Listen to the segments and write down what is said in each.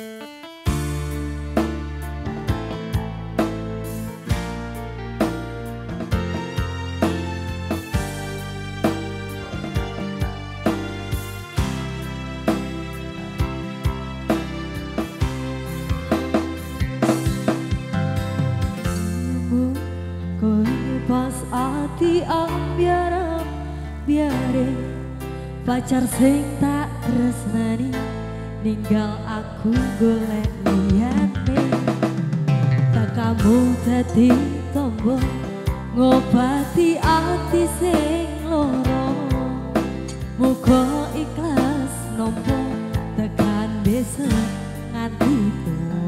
Pas ati biar biare pacar sing tak tresnani ninggal aku golek liyane tak kamu dadi tombo ngobati ati sing loro muga ikhlas nompo tekan besok nganti tuwa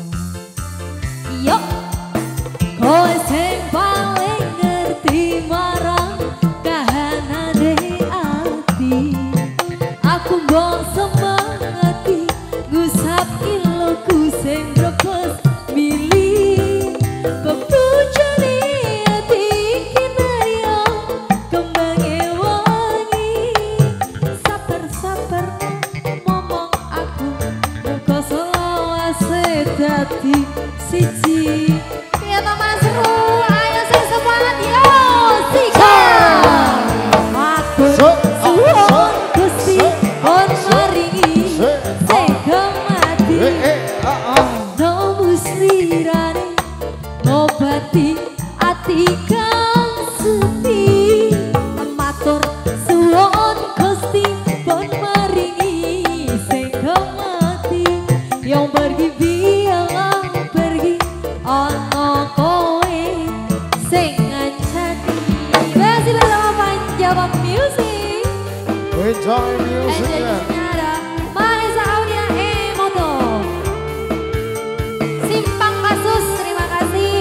yo kowe sing paling ngerti marang kahanane ati aku mbok semangati ngusap iloku sing rebes milih bebujane ati kinario kembange wangi sabar-sabar ngomong aku muga selawase dadi siji ya Mas Ru ayo sing semangat yo sika matur suwun Gusti pun maringi sing kemati no muslirane ngobati ati kang sepi matur suwun Gusti pun maringi sing kemati yang pergi bilang pergi ono kowe sing ngancani Besi lama panjang music enjoy music Engineera Mahesa Audia Emoto Simpang Kasus terima kasih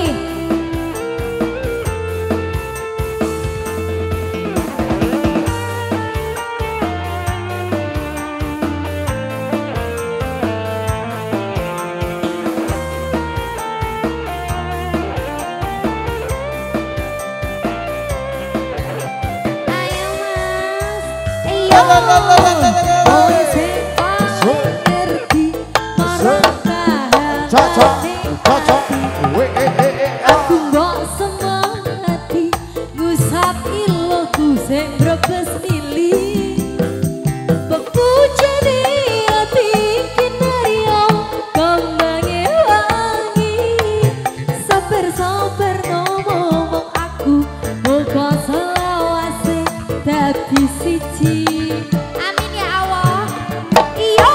aku mbok semangati ngusap iloku sing brebes milih bebujane ati kinario kembange wangi sabar-sabar ngomong aku muga selawase dadi siji amin ya Allah iyo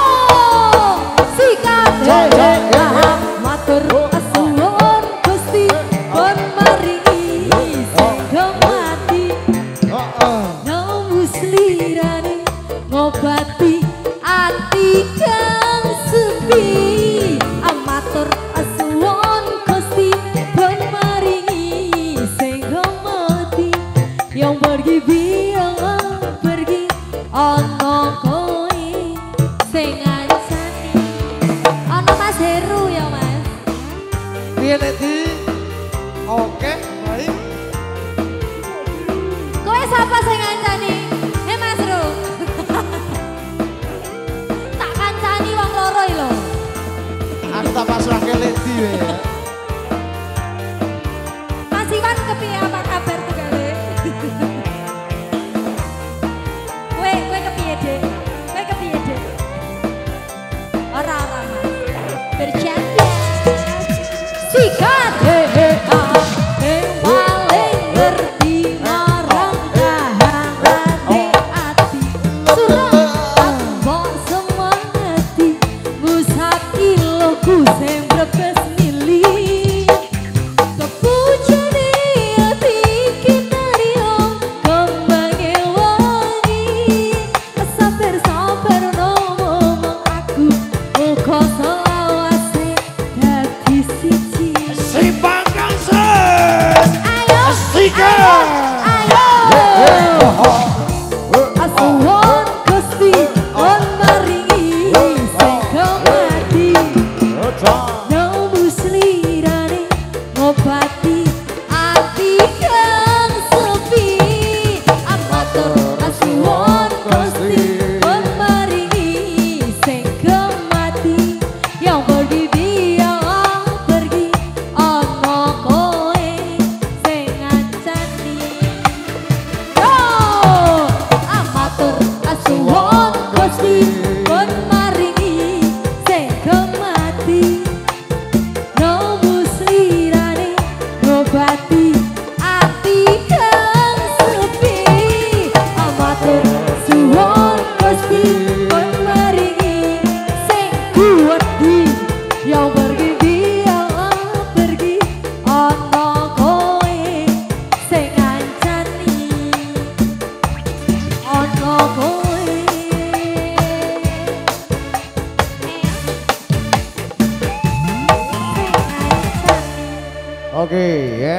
sikate matur suwun Gusti pun maringi sing kemati no muslirane ngobati ati kang sepi amatur suwun Gusti pun maringi sing kemati yang pergi bilang pergi ono kowe sing ngancani ono Mas Heru ya Mas piye Leti oke baik kowe sapa sing ngancani Mas Ru tak kancani wong loro iki lho aku tak pasrahke Leti ya Mas Iwan kepiye apa kabar tegale kowe kepiye Dek kowe kepiye Dek ora Mas bercanda sikat paling ngerti marang kahanane ati surat mbok semangati ngusap iloku sing brebes milih bebujane ati kinario kembange wangi sabar-sabar ngomong aku muga selawase dadi siji Simpang Kasus ayo Sika ayo asuhun Gusti pun maringi sing kemati no muslirane ngobati ati kang sepi amatur asuhun Gusti pun maringi sing kemati yang pun maringi sing kemati nomu slirane ngobati ati kang sepi amatur suwon Gusti pun maringi sing kuwedi yang pergi dia pergi ana kowe sing ngancani ana kowe. Oke ya.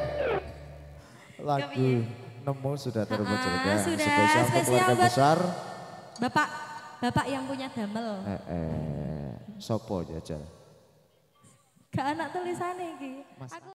Lagu Nemu sudah terwujudkan. Sudah, Spesial untuk keluarga buat besar. Bapak yang punya damel. Sopo jajal. Gak anak tulisannya iki.